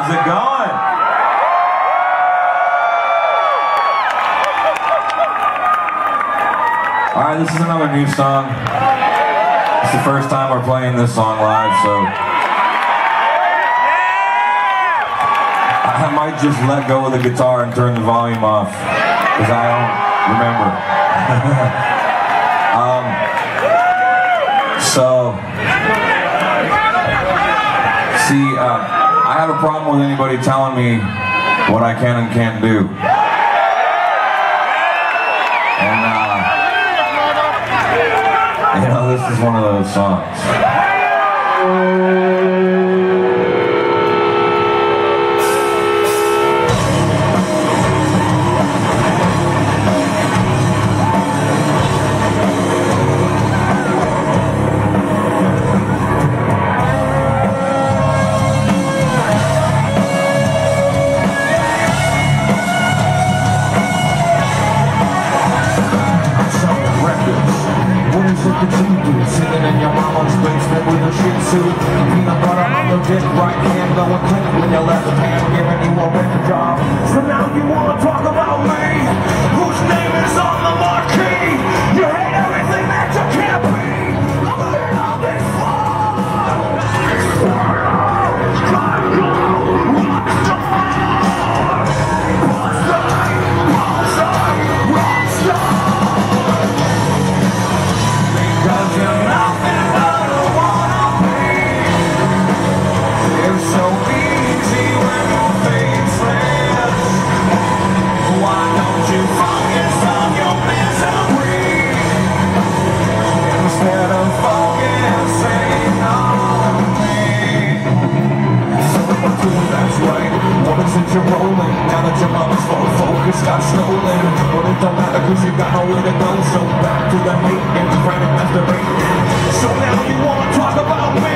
How's it going? Alright, this is another new song. It's the first time we're playing this song live, so I might just let go of the guitar and turn the volume off, because I don't remember. I have a problem with anybody telling me what I can and can't do. And, you know, this is one of those songs. Sitting in your mama's basement with a shih tzu, peanut butter on your dick, right hand going click with your left hand, giving you a record job. So now you wanna talk about me, whose name is on the marquee. You hate everything that you can't be. I'm living all this fun. Cause you're nothing but a wannabe. It's so easy when you're faceless. Why don't you focus on your misery instead of focusing on me? So what I'm doing, that's right. Woman, since you're rolling, now that your mama's phone focus got stolen. But it don't matter cause you got nowhere to go. So back to the hate and frantic masturbation. So now you wanna talk about me?